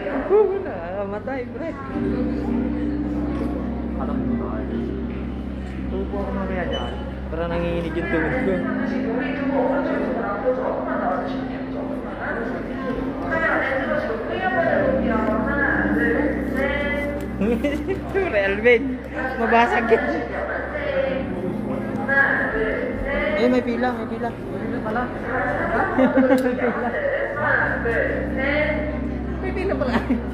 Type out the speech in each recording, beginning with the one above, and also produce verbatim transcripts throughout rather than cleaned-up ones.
Uh, namatay, pre. Alam mo na. Tupo ako mamaya dyan. Para nanginginig yung tungod ko. Relvin, mabasag yun. Eh, may pila, may pila. May pila pala. May pila pala.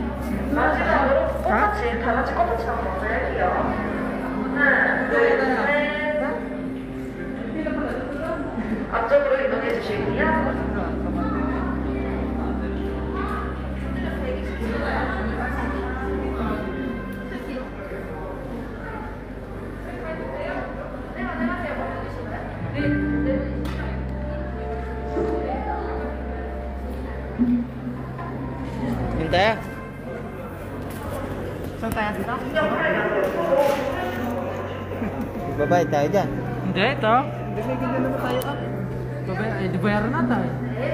Ha? 앞쪽으로 이동해 주시고요. Hintay ah. Saan tayo dito? Babayad tayo dyan. Hindi, ito. Hindi, may ganda naman tayo ah. Babayad, eh, di bayaran na tayo.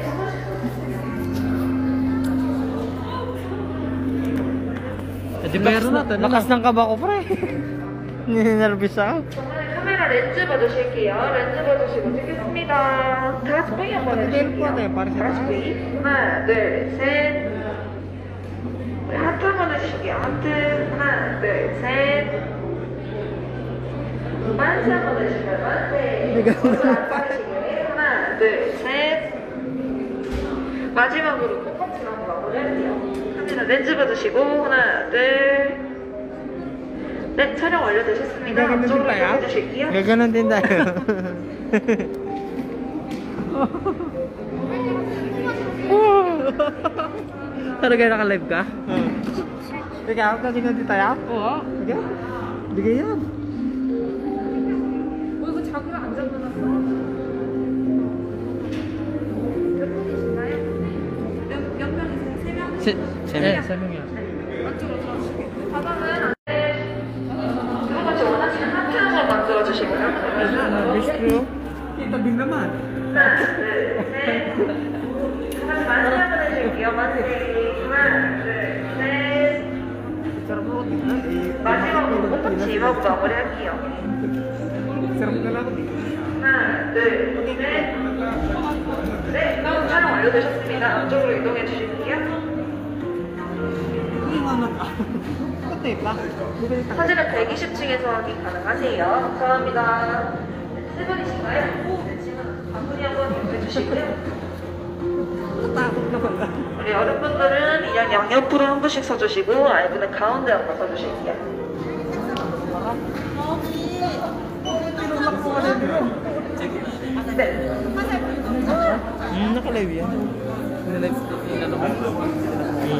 Eh, di bayaran na tayo. Lakas ng kaba ko, pre. Ninervous ako. 카메라 렌즈 봐주실게요. 렌즈 봐주시고 찍겠습니다. 다 같이 뿌이 한번 해주실게요. 다 같이 뿌이. 하나, 둘, 셋. 우리 하트 한번 해주실게요. 하트. 하나, 둘, 셋. 만세 한번 해주실까요? 만세. 하나, 둘, 셋. 마지막으로 콩깍지로 한번 마무리할게요. 카메라 렌즈 봐주시고 하나, 둘. 네, 촬영 완료되셨습니다. 앞쪽으로 이동해 주실게요. Gaganon din tayo. Talaga naka-live ka? Oo. Ikaw, gaganyan din tayo? Oo. Sige. Bigay yan. 뭐 이거 자구를 안 잡아놨어? 몇 분이신가요? 몇, 몇 명이세요? 세 명? 세, 세 명. 네, 세 명이야. 안쪽으로 들어주시고 바닥은 두 번째 원하시는 하트 한번 만들어주시고요. Bistro. Kita din naman. 하나, 둘, 셋. 다시 만세 한번 해줄게요. 만세. 하나, 둘, 셋. 마지막으로 꽃받침 임하고 마무리할게요. 하나, 둘, 셋. 네, 촬영 완료되셨습니다. 앞쪽으로 이동해 주실게요. 사진은 백이십 층에서 확인 가능하세요. 감사합니다. 세 분이신가요? 네, 지금 바구니 한번 이용해 주시고요. 우리 어른분들은 인형 양옆으로 한 분씩 서주시고 아이분은 가운데 한번 서주실게요. 네. Hmm, naka-live yan. Nilive ko. Inano mo? Hmm.